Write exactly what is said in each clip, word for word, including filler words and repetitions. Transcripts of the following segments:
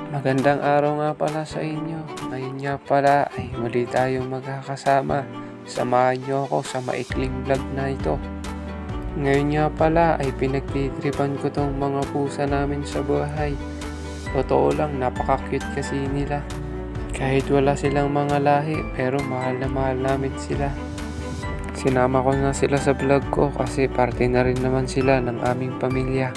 Magandang araw nga pala sa inyo. Ngayon nga pala ay muli tayong magkakasama. Samahan niyo ako sa maikling vlog na ito. Ngayon nga pala ay pinagtitripan ko tong mga pusa namin sa bahay. Totoo lang, napaka-cute kasi nila. Kahit wala silang mga lahi, pero mahal na mahal namin sila. Sinama ko na sila sa vlog ko kasi parte na rin naman sila ng aming pamilya.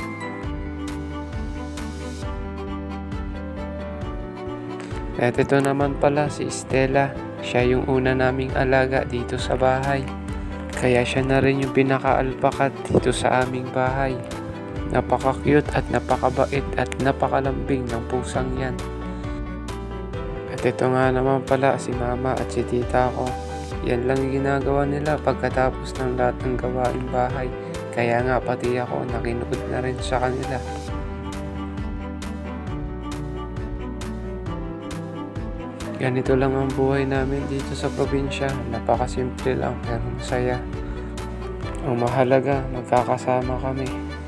At ito naman pala si Stella. Siya yung una naming alaga dito sa bahay. Kaya siya na rin yung pinaka-alpakat dito sa aming bahay. Napaka-cute at napakabait at napakalambing ng pusang yan. At ito nga naman pala si mama at si tita ko. Yan lang yung ginagawa nila pagkatapos ng lahat ng gawaing bahay. Kaya nga pati ako nakinuod na rin sa kanila. Ganito lang ang buhay namin dito sa probinsya. Napakasimple lang pero masaya. Ang mahalaga, magkakasama kami.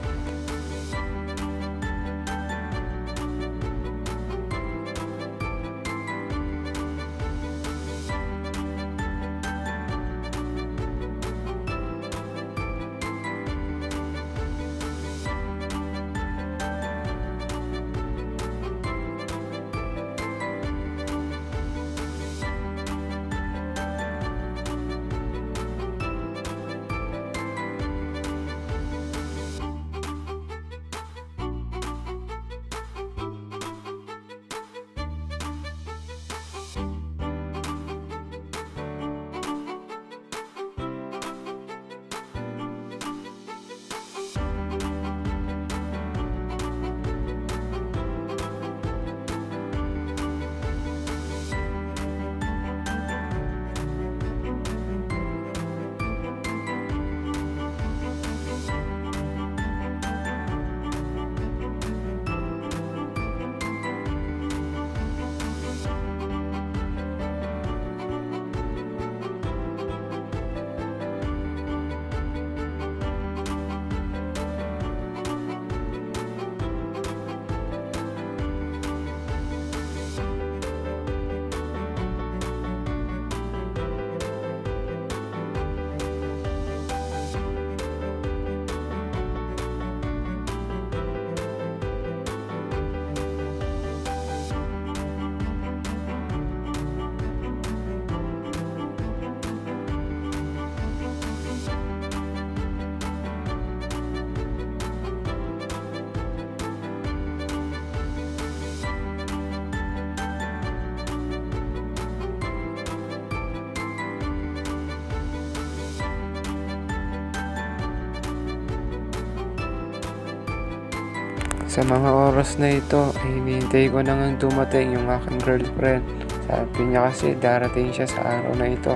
Sa mga oras na ito ay hinihintay ko na ngang dumating yung aking girlfriend. Sabi niya kasi darating siya sa araw na ito.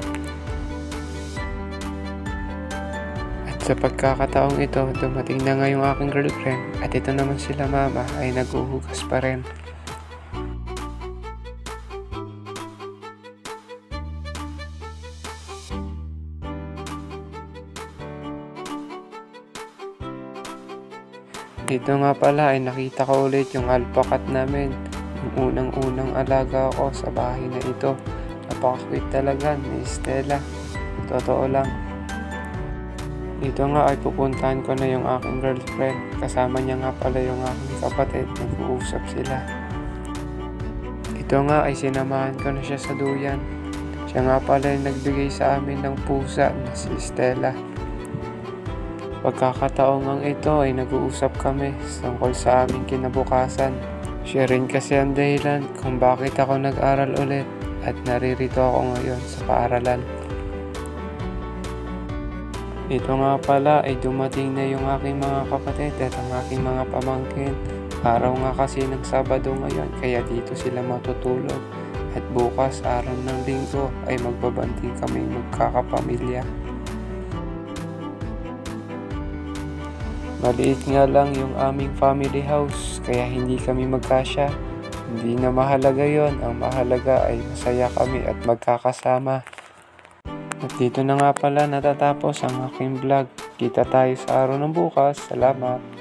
At sa pagkakataong ito, dumating na nga yung aking girlfriend. At ito naman sila mama ay naghuhugas pa rin. Dito nga pala ay nakita ko ulit yung alpakat namin. Yung unang-unang alaga ko sa bahay na ito. Napaka-cute talaga ni Stella. Totoo lang. Dito nga ay pupuntahan ko na yung aking girlfriend. Kasama niya nga pala yung aking kapatid. Nag-uusap sila. Dito nga ay sinamahan ko na siya sa duyan. Siya nga pala yung nagbigay sa amin ng pusa na si Stella. Pagkakataong ang ito ay nag-uusap kami tungkol sa aming kinabukasan. Siya rin kasi ang dahilan kung bakit ako nag-aral ulit at naririto ako ngayon sa paaralan. Ito nga pala ay dumating na yung aking mga kapatid at ang aking mga pamangkin. Araw nga kasi ng Sabado ngayon kaya dito sila matutulog. At bukas araw ng Linggo ay magbabanding kaming magkakapamilya. Maliit nga lang yung aming family house, kaya hindi kami magkasya. Hindi na mahalaga yon, ang mahalaga ay masaya kami at magkakasama. At dito na nga pala natatapos ang aking vlog. Kita tayo sa araw ng bukas. Salamat!